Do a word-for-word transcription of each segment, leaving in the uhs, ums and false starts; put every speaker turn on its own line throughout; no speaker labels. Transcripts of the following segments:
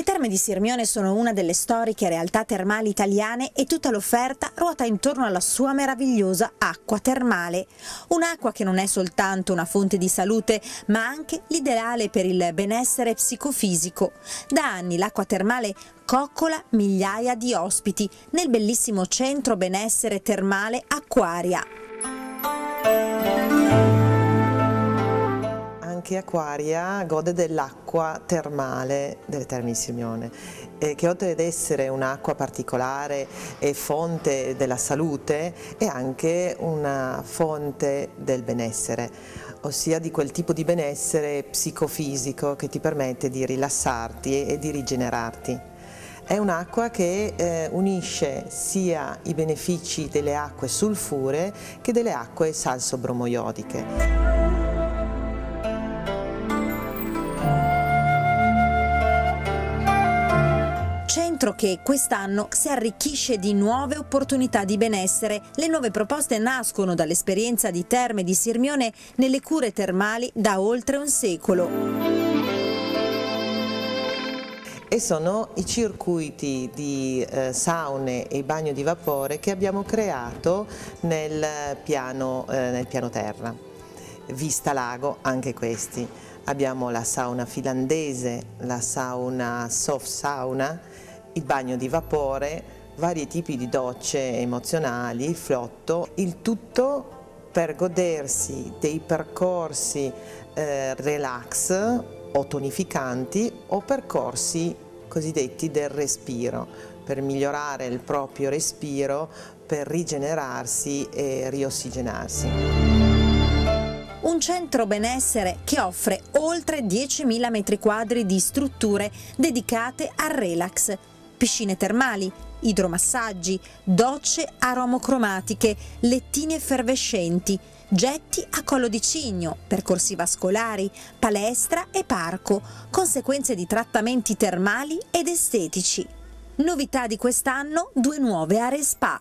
Terme di Sirmione sono una delle storiche realtà termali italiane e tutta l'offerta ruota intorno alla sua meravigliosa acqua termale. Un'acqua che non è soltanto una fonte di salute, ma anche l'ideale per il benessere psicofisico. Da anni l'acqua termale coccola migliaia di ospiti nel bellissimo centro benessere termale Acquaria.
Anche Acquaria gode dell'acqua termale delle Terme di Sirmione, eh, che oltre ad essere un'acqua particolare e fonte della salute, è anche una fonte del benessere, ossia di quel tipo di benessere psicofisico che ti permette di rilassarti e di rigenerarti. È un'acqua che eh, unisce sia i benefici delle acque sulfuree che delle acque salso-bromoiodiche.
Centro che quest'anno si arricchisce di nuove opportunità di benessere. Le nuove proposte nascono dall'esperienza di Terme di Sirmione nelle cure termali da oltre un secolo.
E sono i circuiti di eh, saune e bagno di vapore che abbiamo creato nel piano, eh, nel piano terra. Vista lago, anche questi. Abbiamo la sauna finlandese, la sauna soft sauna, il bagno di vapore, vari tipi di docce emozionali, il flotto, il tutto per godersi dei percorsi eh, relax o tonificanti o percorsi cosiddetti del respiro, per migliorare il proprio respiro, per rigenerarsi e riossigenarsi.
Un centro benessere che offre oltre diecimila metri quadri di strutture dedicate al relax, piscine termali, idromassaggi, docce aromocromatiche, lettini effervescenti, getti a collo di cigno, percorsi vascolari, palestra e parco, conseguenze di trattamenti termali ed estetici. Novità di quest'anno, due nuove aree spa.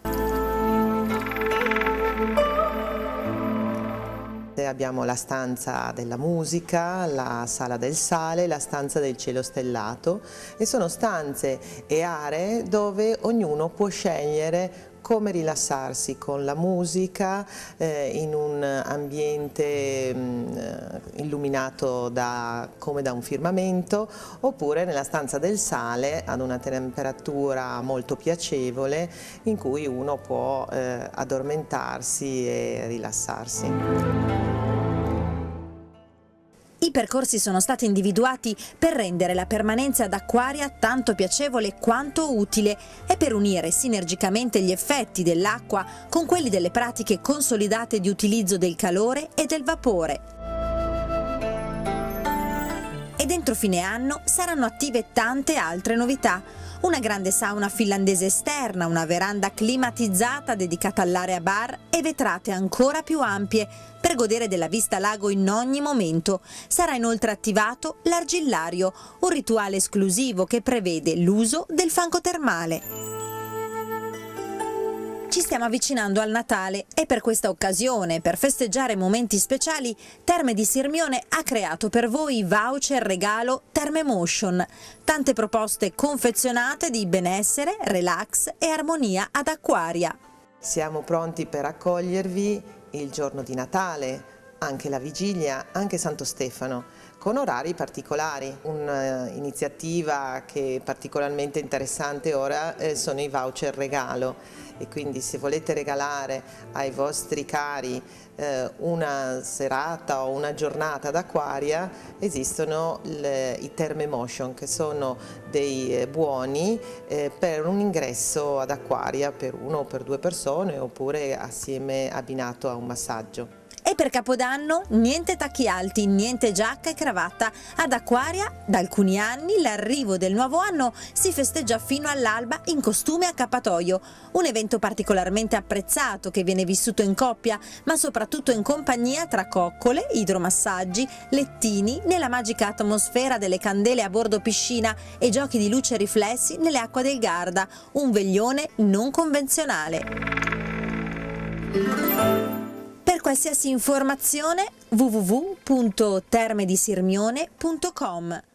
Abbiamo la stanza della musica, la sala del sale, la stanza del cielo stellato, e sono stanze e aree dove ognuno può scegliere come rilassarsi con la musica, eh, in un ambiente mh, illuminato da, come da un firmamento, oppure nella stanza del sale ad una temperatura molto piacevole in cui uno può eh, addormentarsi e rilassarsi.
I percorsi sono stati individuati per rendere la permanenza ad Acquaria tanto piacevole quanto utile e per unire sinergicamente gli effetti dell'acqua con quelli delle pratiche consolidate di utilizzo del calore e del vapore. Ed entro fine anno saranno attive tante altre novità. Una grande sauna finlandese esterna, una veranda climatizzata dedicata all'area bar e vetrate ancora più ampie per godere della vista lago in ogni momento. Sarà inoltre attivato l'argillario, un rituale esclusivo che prevede l'uso del fango termale. Ci stiamo avvicinando al Natale e per questa occasione, per festeggiare momenti speciali, Terme di Sirmione ha creato per voi i voucher regalo Termemotion. Tante proposte confezionate di benessere, relax e armonia ad Acquaria.
Siamo pronti per accogliervi il giorno di Natale, anche la vigilia, anche Santo Stefano, con orari particolari. Un'iniziativa che è particolarmente interessante ora eh, sono i voucher regalo, e quindi se volete regalare ai vostri cari eh, una serata o una giornata ad Acquaria, esistono le, i Termemotion, che sono dei eh, buoni eh, per un ingresso ad Acquaria per uno o per due persone, oppure assieme abbinato a un massaggio.
E per Capodanno niente tacchi alti, niente giacca e cravatta. Ad Acquaria da alcuni anni l'arrivo del nuovo anno si festeggia fino all'alba in costume accappatoio, un evento particolarmente apprezzato che viene vissuto in coppia ma soprattutto in compagnia tra coccole, idromassaggi, lettini, nella magica atmosfera delle candele a bordo piscina e giochi di luce riflessi nelle acque del Garda, un veglione non convenzionale. Per qualsiasi informazione w w w punto termedisirmione punto com.